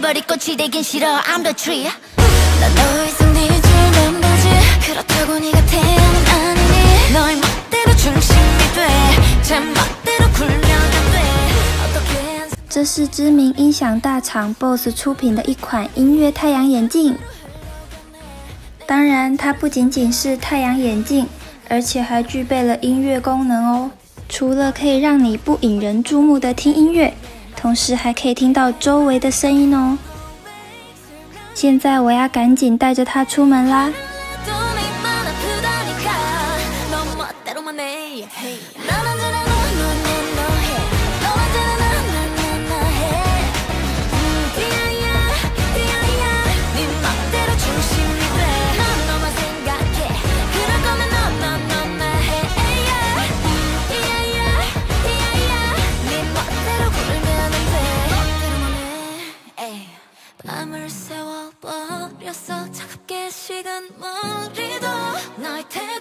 꽃이 되긴 싫어 I'm the tree 난 더 이상 네 줄만 보지 그렇다고 네가 태양은 아니니 너의 멋대로 중심이 돼제 멋대로 굴려도 돼 어떻게 这是知名音响大厂 BOSS 出品的一款音乐太阳眼镜。当然，它不仅仅是太阳眼镜，而且还具备了音乐功能哦。除了可以让你不引人注目的听音乐，同时还可以听到周围的声音哦。现在我要赶紧带着它出门啦。 밤을 새워버렸어 차갑게 식은 머리도 너의